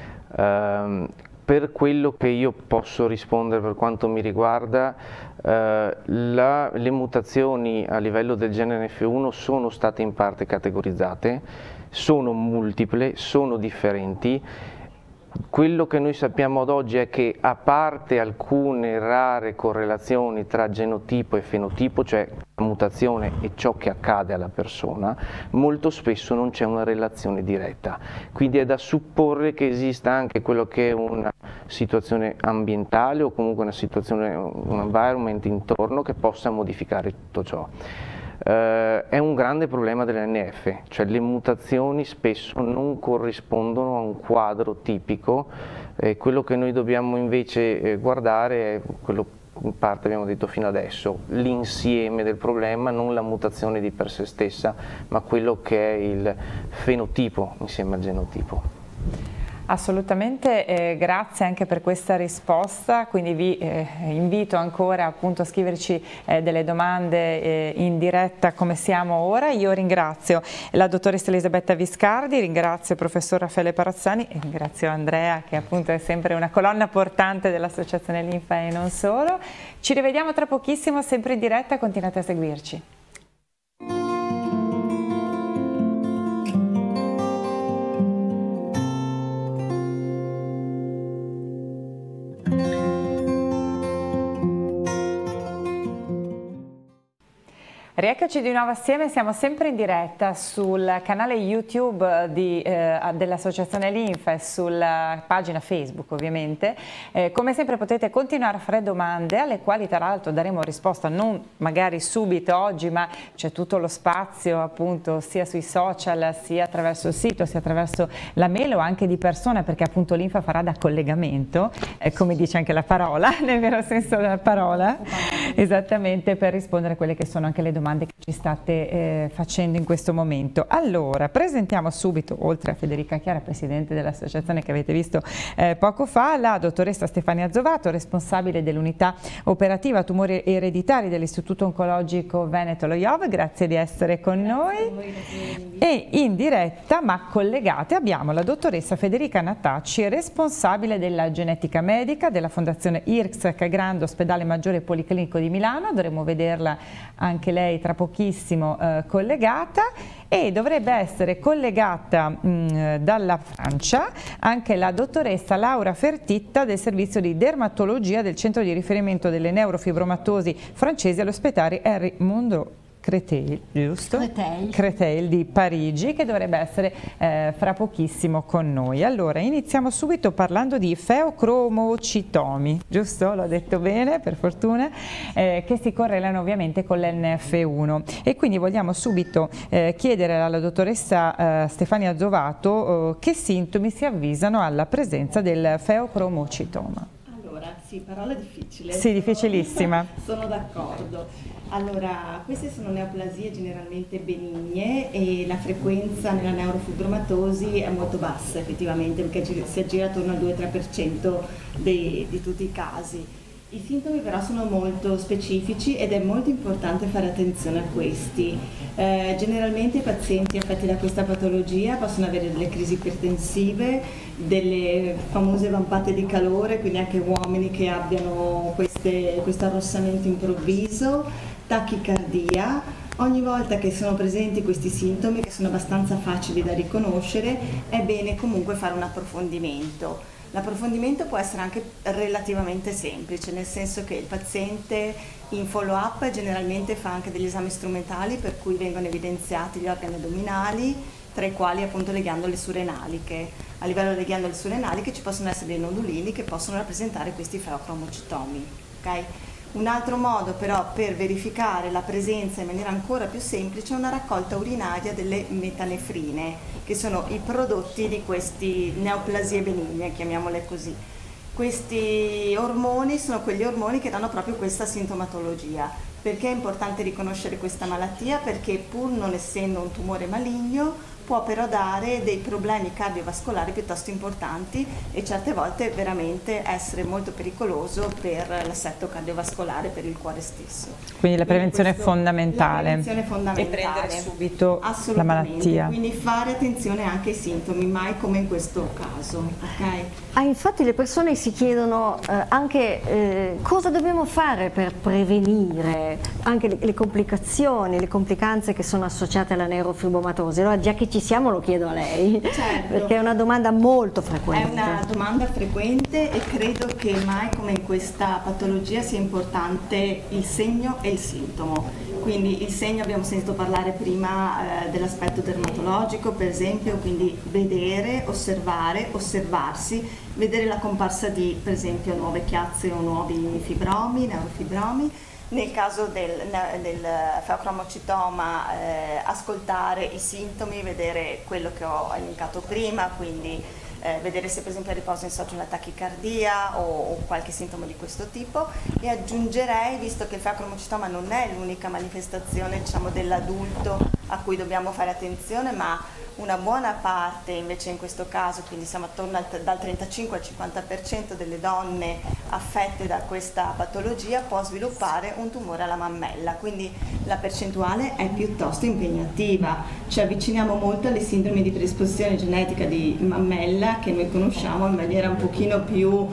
Per quello che io posso rispondere per quanto mi riguarda, le mutazioni a livello del gene NF1 sono state in parte categorizzate, sono multiple, sono differenti. Quello che noi sappiamo ad oggi è che, a parte alcune rare correlazioni tra genotipo e fenotipo, cioè la mutazione e ciò che accade alla persona, molto spesso non c'è una relazione diretta. Quindi è da supporre che esista anche quello che è una situazione ambientale o comunque una situazione, un environment intorno che possa modificare tutto ciò. È un grande problema dell'NF, cioè le mutazioni spesso non corrispondono a un quadro tipico, quello che noi dobbiamo invece guardare è quello in parte abbiamo detto fino adesso, l'insieme del problema, non la mutazione di per sé stessa, ma quello che è il fenotipo insieme al genotipo. Assolutamente, grazie anche per questa risposta, quindi vi invito ancora appunto a scriverci delle domande in diretta come siamo ora. Io ringrazio la dottoressa Elisabetta Viscardi, ringrazio il professor Raffaele Parazzani e ringrazio Andrea, che appunto è sempre una colonna portante dell'Associazione Linfa e non solo. Ci rivediamo tra pochissimo sempre in diretta, continuate a seguirci. Rieccoci di nuovo assieme, siamo sempre in diretta sul canale YouTube dell'Associazione Linfa e sulla pagina Facebook ovviamente. Come sempre potete continuare a fare domande alle quali tra l'altro daremo risposta non magari subito oggi, ma c'è tutto lo spazio appunto sia sui social, sia attraverso il sito, sia attraverso la mail o anche di persona, perché appunto Linfa farà da collegamento, come dice anche la parola, nel vero senso della parola, esattamente, per rispondere a quelle che sono anche le domande che ci state facendo in questo momento. Allora, presentiamo subito, oltre a Federica Chiara, presidente dell'associazione che avete visto poco fa, la dottoressa Stefania Zovato, responsabile dell'unità operativa tumori ereditari dell'Istituto Oncologico Veneto Lo Iov. Grazie di essere con noi. E in diretta, ma collegate, abbiamo la dottoressa Federica Natacci, responsabile della genetica medica della Fondazione IRCS Grande Ospedale Maggiore Policlinico di Milano. Dovremo vederla anche lei tra pochissimo collegata, e dovrebbe essere collegata dalla Francia anche la dottoressa Laura Fertitta del servizio di dermatologia del centro di riferimento delle neurofibromatosi francesi all'ospedale Henri Mondro Créteil, giusto? Créteil di Parigi, che dovrebbe essere fra pochissimo con noi. Allora, iniziamo subito parlando di feocromocitomi, giusto? L'ho detto bene, per fortuna, che si correlano ovviamente con l'NF1, e quindi vogliamo subito chiedere alla dottoressa Stefania Zovato che sintomi si avvisano alla presenza del feocromocitoma. Allora, sì, parola difficile. Sì, difficilissima. Sono d'accordo. Allora, queste sono neoplasie generalmente benigne e la frequenza nella neurofibromatosi è molto bassa effettivamente, perché si aggira attorno al 2-3% di tutti i casi. I sintomi però sono molto specifici ed è molto importante fare attenzione a questi. Generalmente i pazienti affetti da questa patologia possono avere delle crisi ipertensive, delle famose vampate di calore, quindi anche uomini che abbiano questo arrossamento improvviso, tachicardia. Ogni volta che sono presenti questi sintomi, che sono abbastanza facili da riconoscere, è bene comunque fare un approfondimento. L'approfondimento può essere anche relativamente semplice, nel senso che il paziente in follow-up generalmente fa anche degli esami strumentali per cui vengono evidenziati gli organi addominali, tra i quali appunto le ghiandole surrenaliche. A livello delle ghiandole surrenaliche ci possono essere dei nodulini che possono rappresentare questi feocromocitomi. Okay? Un altro modo però per verificare la presenza in maniera ancora più semplice è una raccolta urinaria delle metanefrine, che sono i prodotti di queste neoplasie benigne, chiamiamole così. Questi ormoni sono quegli ormoni che danno proprio questa sintomatologia. Perché è importante riconoscere questa malattia? Perché pur non essendo un tumore maligno può però dare dei problemi cardiovascolari piuttosto importanti e certe volte veramente essere molto pericoloso per l'assetto cardiovascolare, per il cuore stesso. Quindi la prevenzione è fondamentale. La prevenzione è fondamentale. E prendere subito la malattia. Quindi fare attenzione anche ai sintomi, mai come in questo caso. Okay? Infatti le persone si chiedono anche cosa dobbiamo fare per prevenire anche le complicazioni, le complicanze che sono associate alla neurofibromatosi. Allora, già che ci siamo, lo chiedo a lei, certo, perché è una domanda molto frequente. È una domanda frequente e credo che mai come in questa patologia sia importante il segno e il sintomo. Quindi il segno, abbiamo sentito parlare prima dell'aspetto dermatologico per esempio, quindi vedere, osservare, osservarsi, vedere la comparsa di per esempio nuove chiazze o nuovi fibromi, neurofibromi. Nel caso del feocromocitoma ascoltare i sintomi, vedere quello che ho elencato prima, quindi vedere se per esempio a riposo insorge una tachicardia o qualche sintomo di questo tipo, e aggiungerei, visto che il feocromocitoma non è l'unica manifestazione diciamo, dell'adulto a cui dobbiamo fare attenzione, ma una buona parte invece in questo caso, quindi siamo attorno dal 35 al 50% delle donne affette da questa patologia può sviluppare un tumore alla mammella, quindi la percentuale è piuttosto impegnativa. Ci avviciniamo molto alle sindromi di predisposizione genetica di mammella che noi conosciamo in maniera un pochino più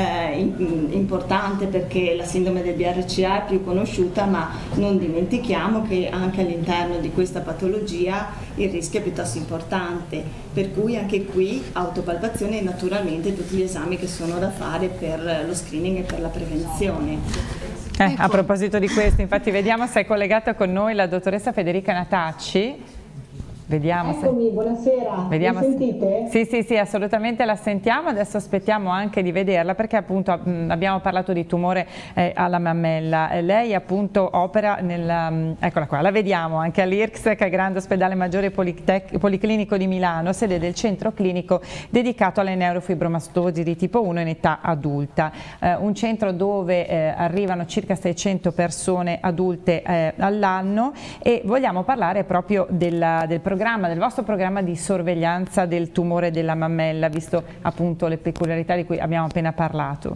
importante, perché la sindrome del BRCA è più conosciuta, ma non dimentichiamo che anche all'interno di questa patologia il rischio è piuttosto importante, per cui anche qui autopalpazione e naturalmente tutti gli esami che sono da fare per lo screening e per la prevenzione. A proposito di questo, infatti vediamo se è collegata con noi la dottoressa Federica Natacci. Vediamo. Eccomi, buonasera. Vediamo. Mi sentite? Sì, assolutamente la sentiamo. Adesso aspettiamo anche di vederla perché appunto abbiamo parlato di tumore alla mammella. Lei appunto opera eccola qua, la vediamo anche all'IRCS, che è il Grande Ospedale Maggiore Policlinico di Milano, sede del centro clinico dedicato alle neurofibromatosi di tipo 1 in età adulta. Un centro dove arrivano circa 600 persone adulte all'anno, e vogliamo parlare proprio del vostro programma di sorveglianza del tumore della mammella, visto appunto le peculiarità di cui abbiamo appena parlato.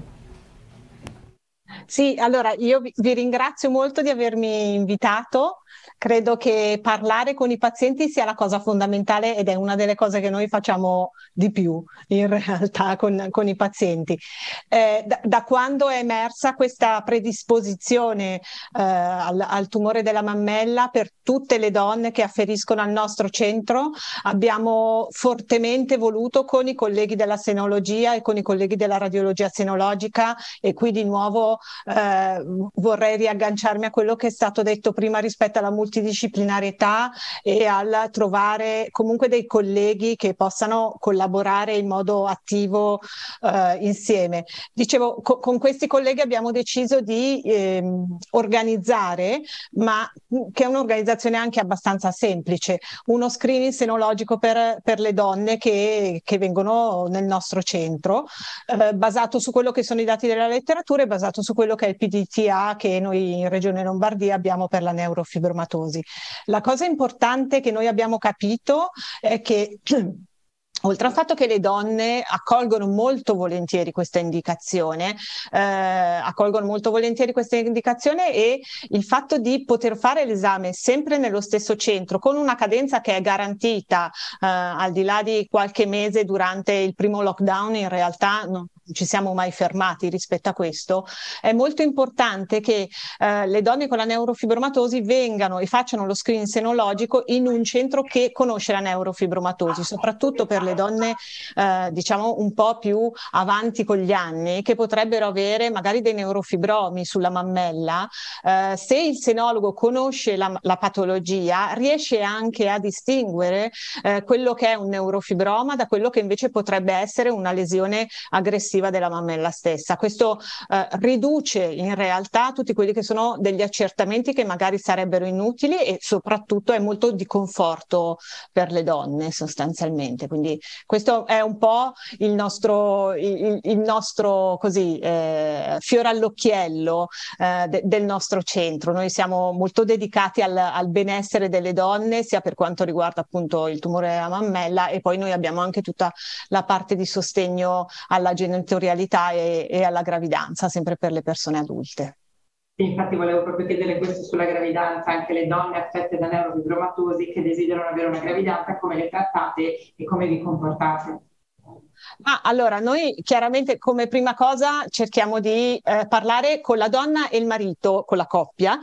Sì, allora io vi ringrazio molto di avermi invitato. Credo che parlare con i pazienti sia la cosa fondamentale ed è una delle cose che noi facciamo di più in realtà con i pazienti. Da quando è emersa questa predisposizione al tumore della mammella per tutte le donne che afferiscono al nostro centro, abbiamo fortemente voluto con i colleghi della senologia e con i colleghi della radiologia senologica, e qui di nuovo vorrei riagganciarmi a quello che è stato detto prima rispetto alla multidisciplinarietà e al trovare comunque dei colleghi che possano collaborare in modo attivo insieme. Dicevo, con questi colleghi abbiamo deciso di organizzare, ma che è un'organizzazione anche abbastanza semplice, uno screening senologico per le donne che vengono nel nostro centro, basato su quello che sono i dati della letteratura e basato su quello che è il PDTA che noi in Regione Lombardia abbiamo per la neurofibromatosi. La cosa importante che noi abbiamo capito è che oltre al fatto che le donne accolgono molto volentieri questa indicazione, e il fatto di poter fare l'esame sempre nello stesso centro con una cadenza che è garantita, al di là di qualche mese durante il primo lockdown, in realtà non ci siamo mai fermati rispetto a questo. È molto importante che le donne con la neurofibromatosi vengano e facciano lo screening senologico in un centro che conosce la neurofibromatosi, soprattutto per le donne diciamo un po' più avanti con gli anni, che potrebbero avere magari dei neurofibromi sulla mammella. Se il senologo conosce la patologia, riesce anche a distinguere quello che è un neurofibroma da quello che invece potrebbe essere una lesione aggressiva della mammella stessa. Questo riduce in realtà tutti quelli che sono degli accertamenti che magari sarebbero inutili, e soprattutto è molto di conforto per le donne sostanzialmente. Quindi questo è un po' il nostro così fiore all'occhiello del nostro centro. Noi siamo molto dedicati al benessere delle donne, sia per quanto riguarda appunto il tumore della mammella, e poi noi abbiamo anche tutta la parte di sostegno alla genitorialità e alla gravidanza, sempre per le persone adulte. Infatti volevo proprio chiedere questo sulla gravidanza, anche le donne affette da neurofibromatosi che desiderano avere una gravidanza, come le trattate e come vi comportate? Allora, noi chiaramente come prima cosa cerchiamo di parlare con la donna e il marito, con la coppia,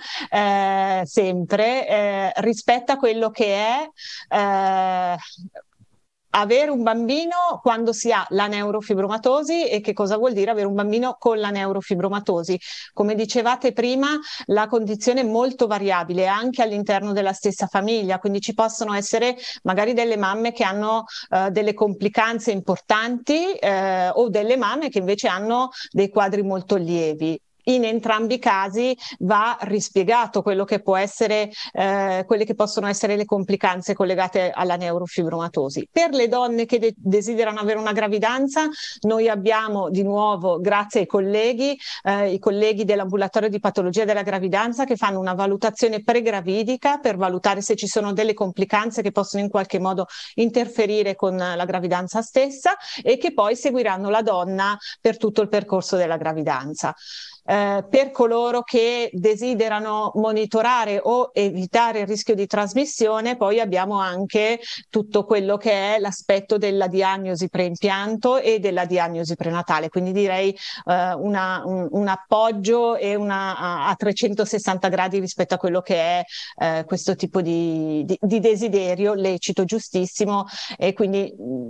sempre rispetto a quello che è avere un bambino quando si ha la neurofibromatosi e che cosa vuol dire avere un bambino con la neurofibromatosi. Come dicevate prima, la condizione è molto variabile anche all'interno della stessa famiglia, quindi ci possono essere magari delle mamme che hanno delle complicanze importanti o delle mamme che invece hanno dei quadri molto lievi. In entrambi i casi va rispiegato quello che può essere, quelle che possono essere le complicanze collegate alla neurofibromatosi. Per le donne che desiderano avere una gravidanza, noi abbiamo di nuovo, grazie ai colleghi, i colleghi dell'ambulatorio di patologia della gravidanza, che fanno una valutazione pregravidica per valutare se ci sono delle complicanze che possono in qualche modo interferire con la gravidanza stessa, e che poi seguiranno la donna per tutto il percorso della gravidanza. Per coloro che desiderano monitorare o evitare il rischio di trasmissione, poi abbiamo anche tutto quello che è l'aspetto della diagnosi preimpianto e della diagnosi prenatale, quindi direi un appoggio e a 360 gradi rispetto a quello che è questo tipo di desiderio lecito, giustissimo, e quindi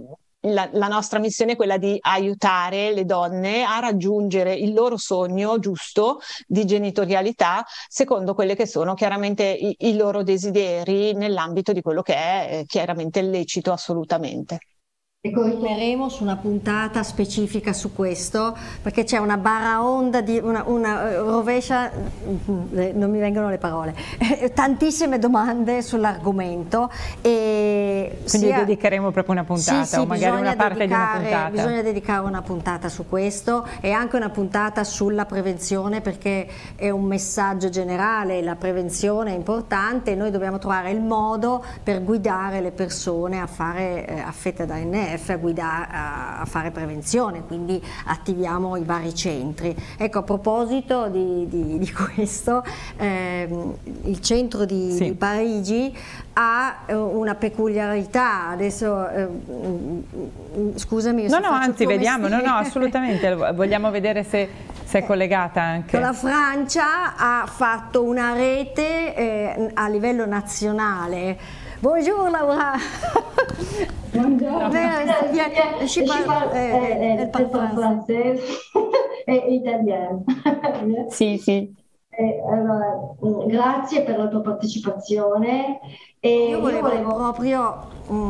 la nostra missione è quella di aiutare le donne a raggiungere il loro sogno giusto di genitorialità secondo quelle che sono chiaramente i loro desideri nell'ambito di quello che è chiaramente lecito assolutamente. E torneremo su una puntata specifica su questo, perché c'è una baraonda di una rovescia, non mi vengono le parole, tantissime domande sull'argomento, e quindi dedicheremo proprio una puntata, sì, o magari una parte di una puntata. Bisogna dedicare una puntata su questo e anche una puntata sulla prevenzione, perché è un messaggio generale, la prevenzione è importante e noi dobbiamo trovare il modo per guidare le persone a fare affette da NF, a fare prevenzione, quindi attiviamo i vari centri. Ecco, a proposito di questo, il centro di Parigi ha una peculiarità, adesso scusami. No, anzi vediamo, no, assolutamente, vogliamo vedere se è collegata anche. La Francia ha fatto una rete a livello nazionale. Bonjour Laura. Buongiorno. Elle parle français e italiano. Sì. Allora, grazie per la tua partecipazione. Io volevo proprio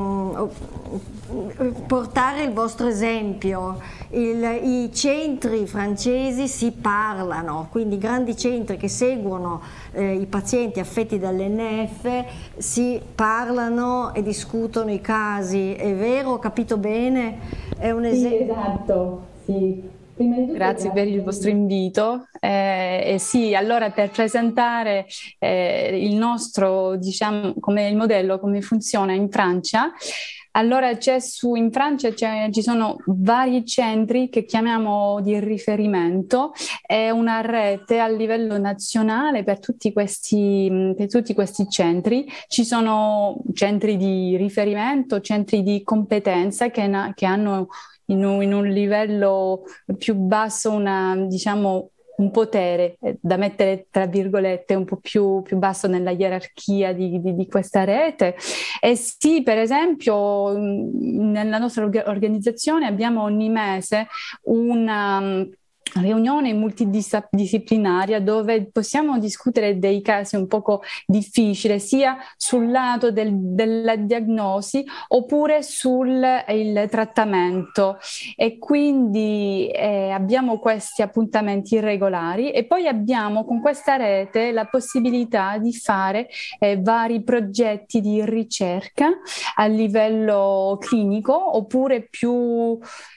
portare il vostro esempio. I centri francesi si parlano, quindi i grandi centri che seguono i pazienti affetti dall'NF si parlano e discutono i casi. È vero? Ho capito bene? È un esempio. Sì, esatto, sì. Grazie per il vostro invito. Sì, allora per presentare il nostro, diciamo, come il modello, come funziona in Francia. Allora in Francia ci sono vari centri che chiamiamo di riferimento, è una rete a livello nazionale per tutti questi centri. Ci sono centri di riferimento, centri di competenza che hanno in un livello più basso un potere da mettere tra virgolette un po' più basso nella gerarchia di questa rete. E sì, per esempio nella nostra organizzazione abbiamo ogni mese una riunione multidisciplinaria dove possiamo discutere dei casi un poco difficili, sia sul lato della diagnosi oppure sul trattamento, e quindi abbiamo questi appuntamenti regolari, e poi abbiamo con questa rete la possibilità di fare vari progetti di ricerca a livello clinico oppure più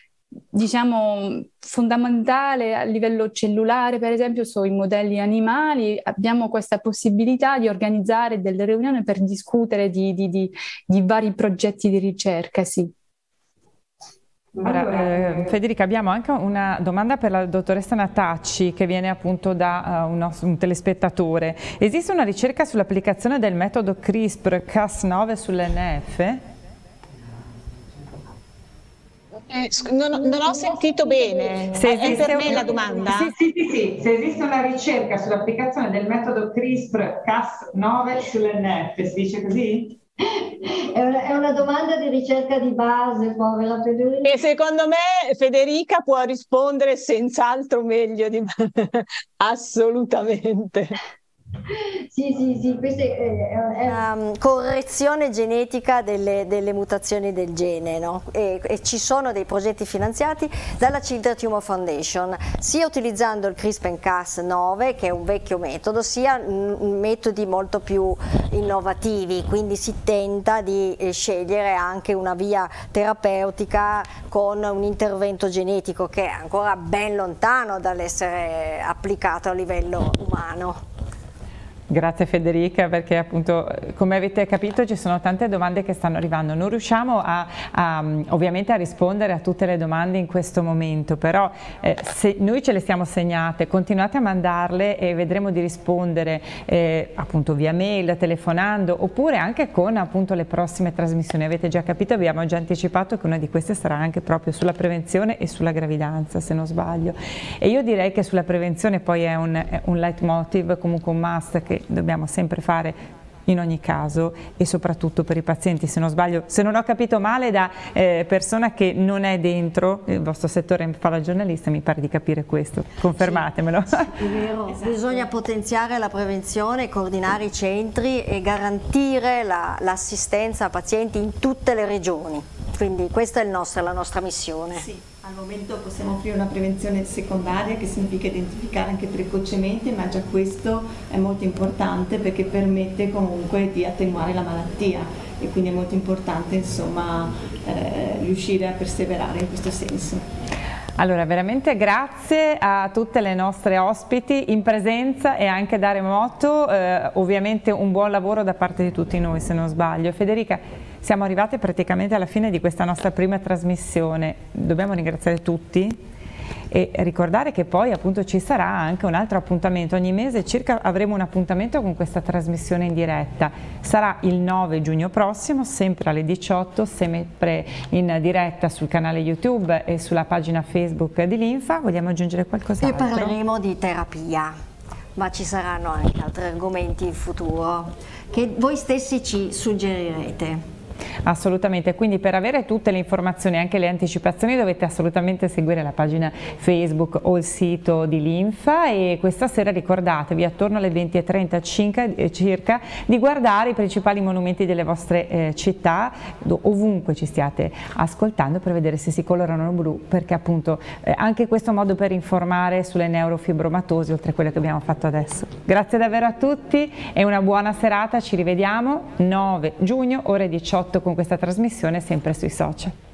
fondamentale a livello cellulare, per esempio sui modelli animali. Abbiamo questa possibilità di organizzare delle riunioni per discutere di vari progetti di ricerca, sì. Federica, abbiamo anche una domanda per la dottoressa Natacci che viene appunto da un telespettatore. Esiste una ricerca sull'applicazione del metodo CRISPR-Cas9 sull'NF? Non ho sentito bene. È per me la domanda? Sì. Se esiste una ricerca sull'applicazione del metodo CRISPR-Cas9 sull'NF, si dice così? È una domanda di ricerca di base, povera Federica. E secondo me Federica può rispondere senz'altro meglio di me. Assolutamente. Sì, questa è una correzione genetica delle mutazioni del gene, no? E ci sono dei progetti finanziati dalla Children's Tumor Foundation, sia utilizzando il CRISPR-Cas9, che è un vecchio metodo, sia metodi molto più innovativi, quindi si tenta di scegliere anche una via terapeutica con un intervento genetico che è ancora ben lontano dall'essere applicato a livello umano. Grazie Federica, perché appunto come avete capito ci sono tante domande che stanno arrivando. Non riusciamo ovviamente a rispondere a tutte le domande in questo momento, però se noi ce le siamo segnate, continuate a mandarle e vedremo di rispondere appunto via mail, telefonando, oppure anche con appunto le prossime trasmissioni. Avete già capito, abbiamo già anticipato che una di queste sarà anche proprio sulla prevenzione e sulla gravidanza, se non sbaglio. E io direi che sulla prevenzione poi è un leitmotiv, comunque un must che dobbiamo sempre fare in ogni caso e soprattutto per i pazienti, se non sbaglio, se non ho capito male da persona che non è dentro il vostro settore, fa la giornalista, mi pare di capire questo, confermatemelo. Sì, è vero, esatto. Bisogna potenziare la prevenzione, coordinare i centri e garantire l'assistenza a pazienti in tutte le regioni, quindi questa è la nostra missione. Sì. Al momento possiamo offrire una prevenzione secondaria, che significa identificare anche precocemente, ma già questo è molto importante perché permette comunque di attenuare la malattia e quindi è molto importante, insomma, riuscire a perseverare in questo senso. Allora, veramente grazie a tutte le nostre ospiti in presenza e anche da remoto, ovviamente un buon lavoro da parte di tutti noi, se non sbaglio. Federica, siamo arrivate praticamente alla fine di questa nostra prima trasmissione, dobbiamo ringraziare tutti e ricordare che poi appunto ci sarà anche un altro appuntamento, ogni mese circa avremo un appuntamento con questa trasmissione in diretta, sarà il 9 giugno prossimo, sempre alle 18, sempre in diretta sul canale YouTube e sulla pagina Facebook di Linfa. Vogliamo aggiungere qualcos'altro? E parleremo di terapia, ma ci saranno anche altri argomenti in futuro che voi stessi ci suggerirete. Assolutamente, quindi per avere tutte le informazioni e anche le anticipazioni dovete assolutamente seguire la pagina Facebook o il sito di Linfa e questa sera ricordatevi attorno alle 20:30 circa di guardare i principali monumenti delle vostre città, ovunque ci stiate ascoltando, per vedere se si colorano blu, perché appunto anche questo è un modo per informare sulle neurofibromatosi oltre a quello che abbiamo fatto adesso. Grazie davvero a tutti e una buona serata, ci rivediamo 9 giugno ore 18 con questa trasmissione sempre sui social.